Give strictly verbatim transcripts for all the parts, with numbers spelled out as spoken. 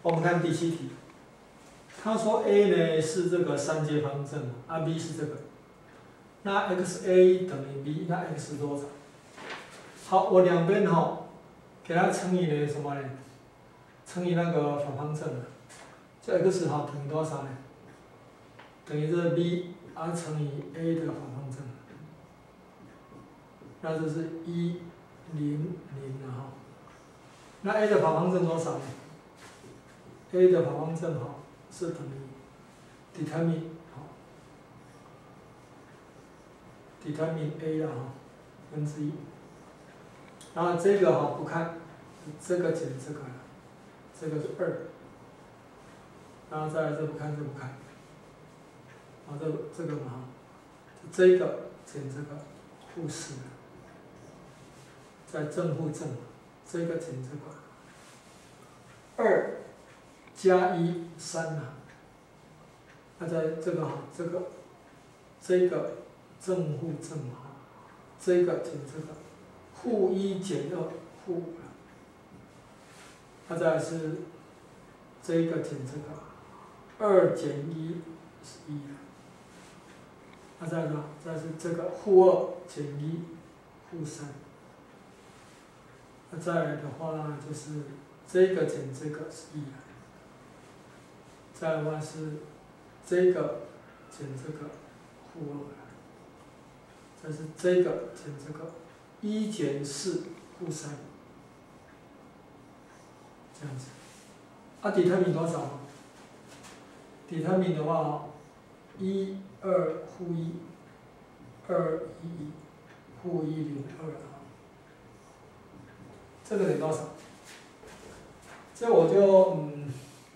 我们看第七题，他说 A 呢是这个三阶方正，啊 B 是这个，那 x a 等于 b， 那 x 多少？好，我两边哈给它乘以呢什么呢？乘以那个反方正啊，这 x 哈等于多少呢？等于这个 b 啊乘以 a 的反方正，那这是一零零了哈。那 a 的反方正多少呢 ？a 的反方正哈是等于 determine 好 determine a 了哈，分之一。然后这个哈不看，这个减这个了，这个是二。然后再来这不看这不看，然后这这个嘛哈，这个减这个负四，再正负正，这个减这个。二加一三呐，那在这个哈，这个这个正负正哈，这个减这个，负一减二负五，那再来是这个减这个，二减一是一，那再来呢，再是这个负二减一负三，那再来的话呢就是这个减这个是一。再来的话是这个减这个负二，再是这个减这个一减四负三，这样子。啊，底特米多少？底特米的话，一二负一，二一一，负一零二啊。这个得多少？这我就嗯。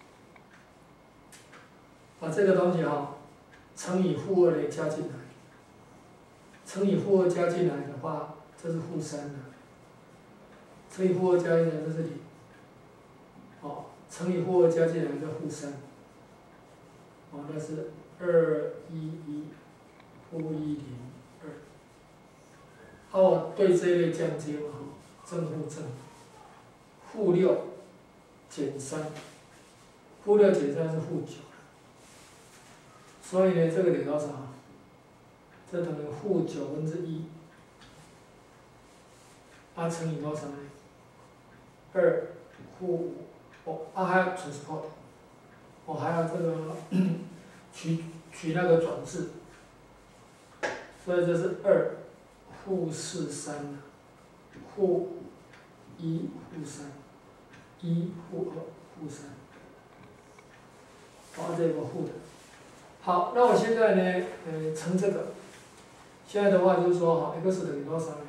把这个东西哈，乘以负二来加进来，乘以负二加进来的话，这是负三的，乘以负二加进来这是零，哦，乘以负二加进来这负三，哦，那是二一一负一零二，哦，对这一类降阶嘛，正负正，负六减三，负六减三是负九。所以呢，这个等于多少？这等于负九分之一，啊乘以多少呢？二负五，哦，啊还要 transport， 哦还要这个取取那个转置，所以这是二负四三，负一负三，一负二负三，好，这个负的。好，那我现在呢，呃，乘这个，现在的话就是说，哈 ，x 等于多少呢？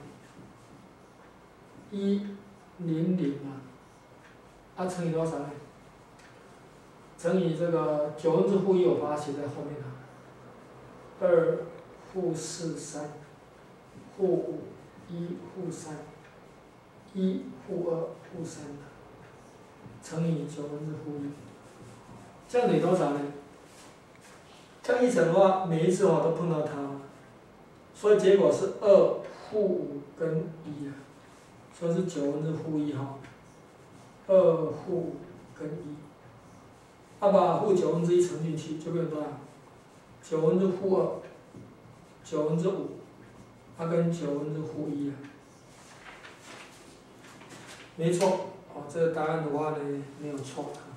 一零零啊，啊乘以多少呢？乘以这个九分之负一，我把它写在后面啊。二负四三，负五一负三，一负二负三，乘以九分之负一，这样等于多少呢？这样一乘的话，每一次我都碰到它，所以结果是二负五跟一啊，所以是九分之负一哈，二负五跟一，啊把负九分之一乘进去就变多少？九分之负二，九分之五，它跟九分之负一啊，没错，哦，这个答案的话呢没有错。